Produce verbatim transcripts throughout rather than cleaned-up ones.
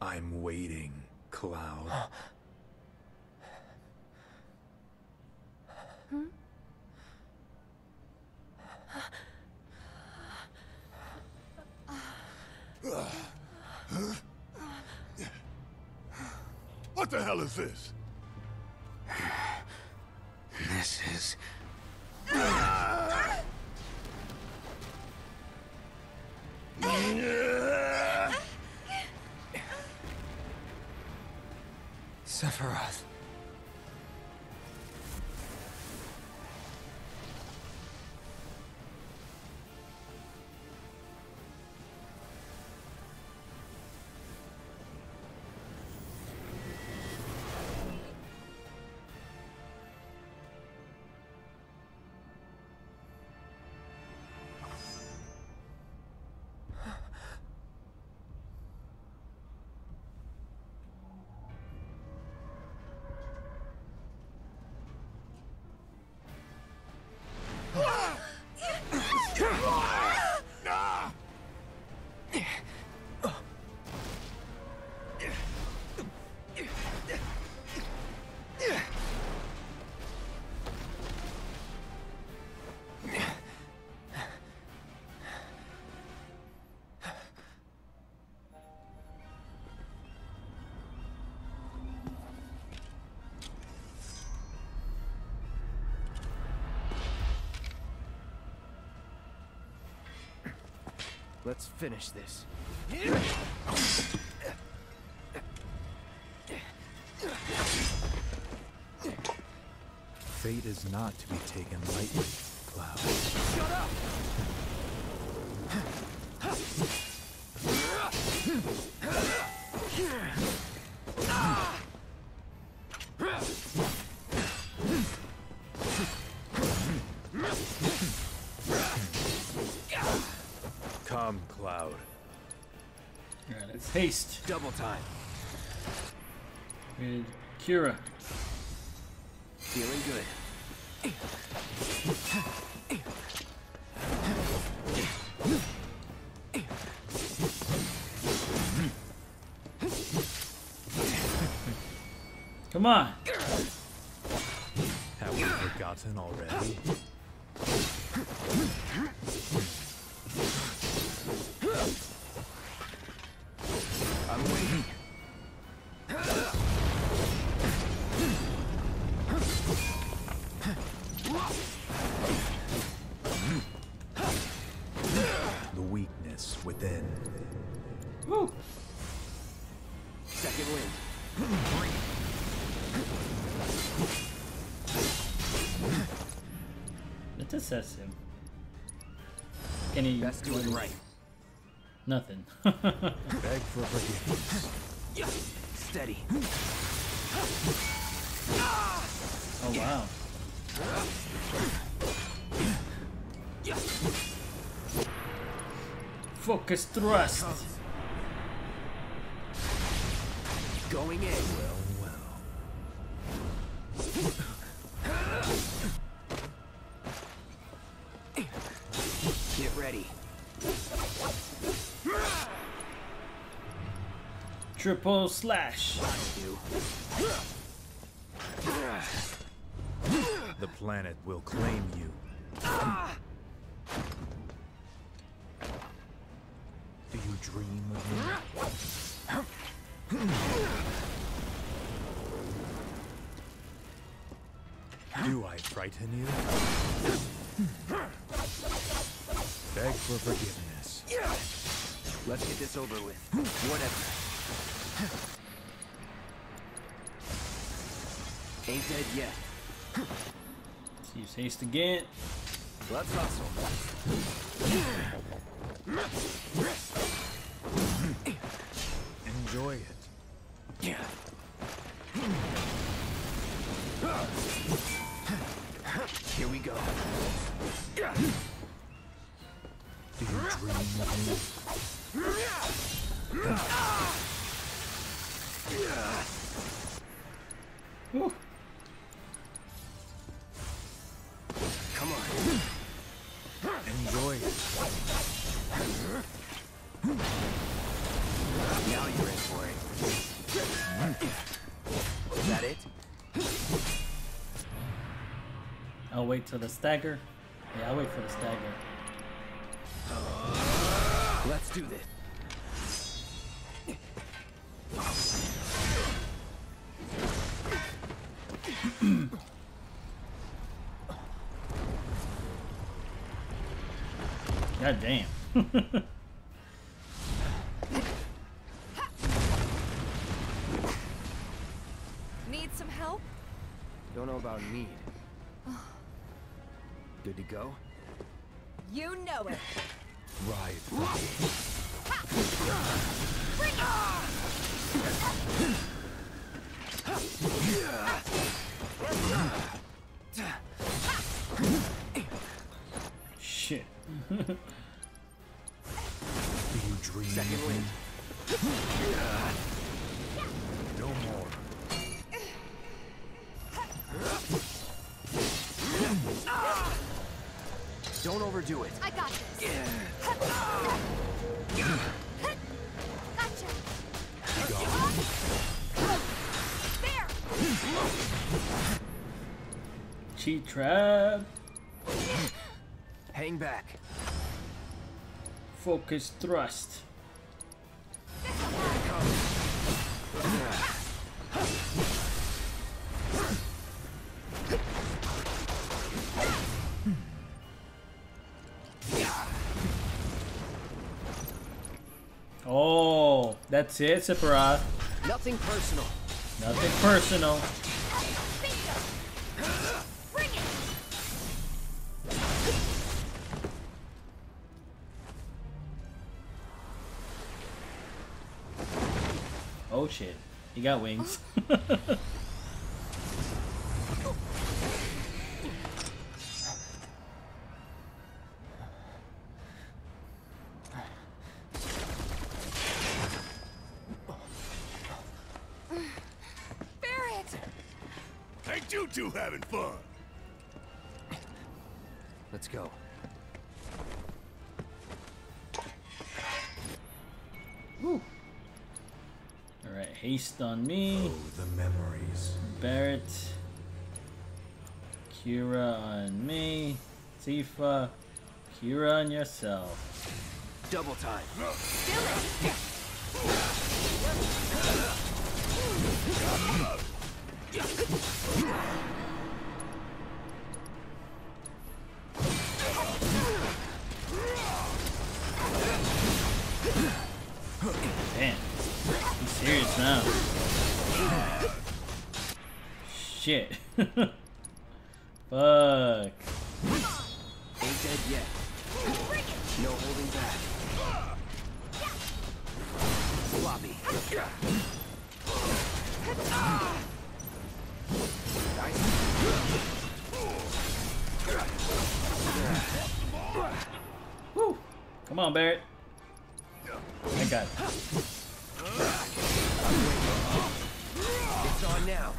I'm waiting, Cloud. Hmm? What the hell is this? This is... Sephiroth. Let's finish this. Fate is not to be taken lightly, Cloud. Shut up! Come, Cloud. Alright, let's haste. Double time. With Kira. Feeling good. Come on. Have we forgotten already? I'm waiting. The weakness within. Woo. Second wind. Let's assess him. Can he Best do it right. Nothing. Beg for forgiveness. Steady. Oh wow. Focus thrust. Going in. Well, well. Get ready. Triple slash. The planet will claim you. Do you dream of me? Do I frighten you? Beg for forgiveness. Let's get this over with. Whatever. Ain't dead yet. Let's use haste again. Let's hustle. Enjoy it. Yeah. Here we go. Do you dream of me? Woo. Come on. Enjoy it. Now you're in for it. I'll wait till the stagger. Yeah, I'll wait for the stagger. Let's do this. God damn. Need some help? Don't know about need. Good to go? You know it. Right. Shit. Do you dream Second of me? wind. No more. Don't overdo it. I got this. Gotcha. There. Cheat trap. Hang back. Focus thrust. Oh, that's it, Sephiroth. Nothing personal. Nothing personal. Bingo. Bring it. Oh shit, he got wings. Barret. Ain't you two having fun? Let's go. Alright, haste on me. Oh, the memories. Barret. Kira on me. Tifa. Kira on yourself. Double time. Damn. He's serious now. Shit. Fuck. Ain't dead yet. No holding back. Sloppy. Nice. Woo. Come on, Barret. I got it. It's on now.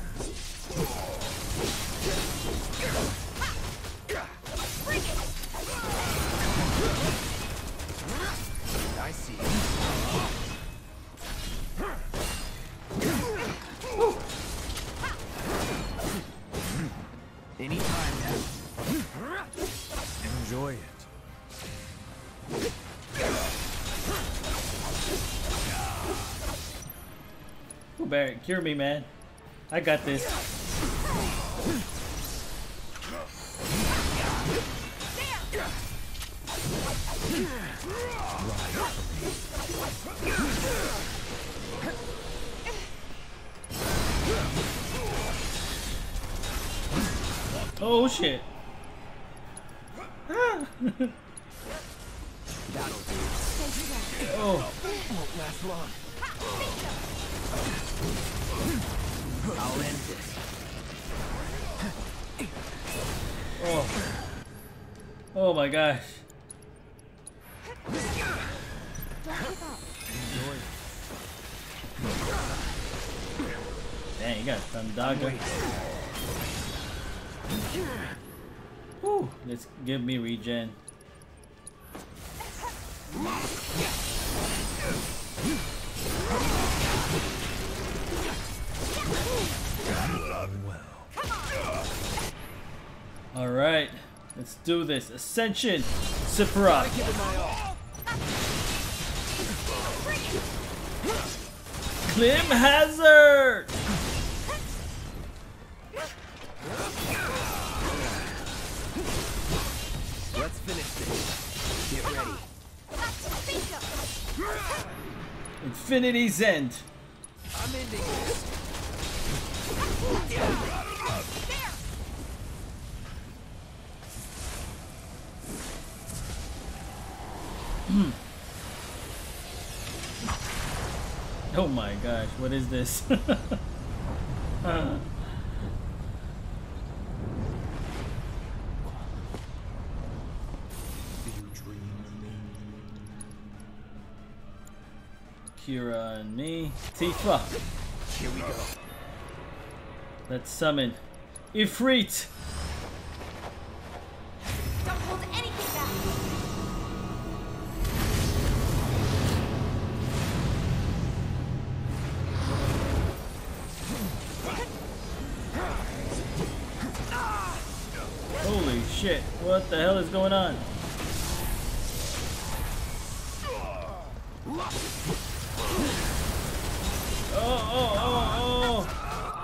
I see. Anytime now. Enjoy it. Ooh, Barret, cure me, man. I got this. Oh shit. Ah. That'll do. Oh. Won't last long. I'll end this. Oh. Oh my gosh. Dang, you got Thundaga. Whew, let's give me regen. Alright. Let's do this. Ascension, Sephiroth. Give it my all. Clim Hazard. Let's finish this. Get ready. Infinity's End. I'm ending this. Oh my gosh, what is this? Uh. Do you dream of me? Kira and me. Tifa. Here we go. Let's summon Ifrit. Don't hold anything back. Holy shit, what the hell is going on? Oh, oh, oh, oh.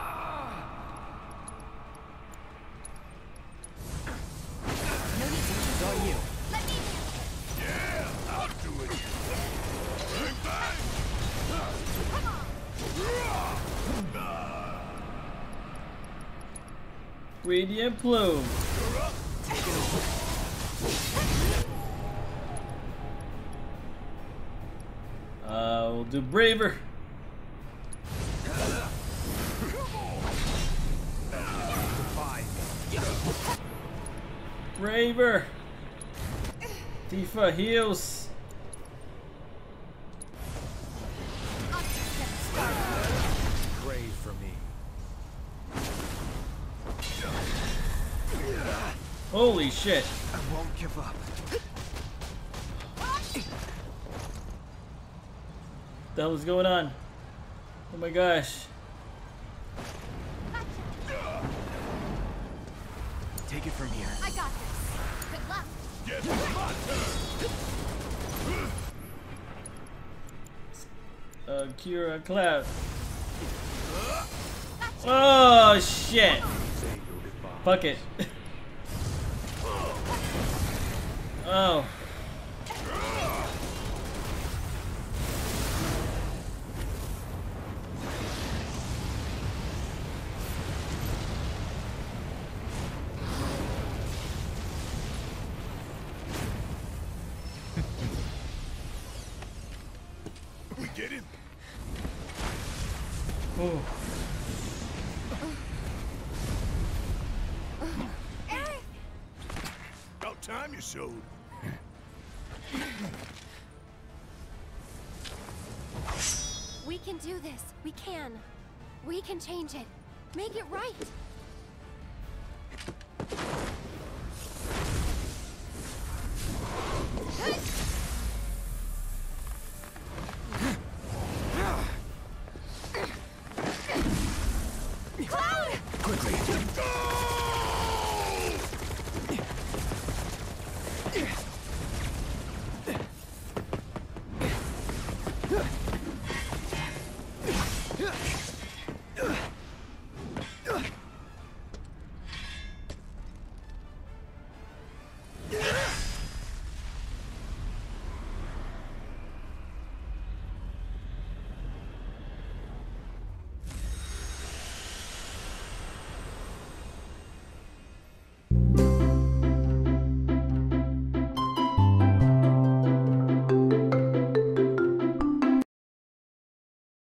It's on you. Let me Yeah, I'll do it. Bang, bang. Radiant Plume. Uh, we'll do Braver. Braver. Tifa heals. Pray for me. Holy shit. I won't give up. What the hell is going on? Oh my gosh. Take it from here. I got this. Good luck. Yes, it's my turn. Uh, Kira Cloud. Oh shit. Fuck it. Oh. We get him? Oh. Eric! About time you showed. We can do this. We can. We can change it. Make it right.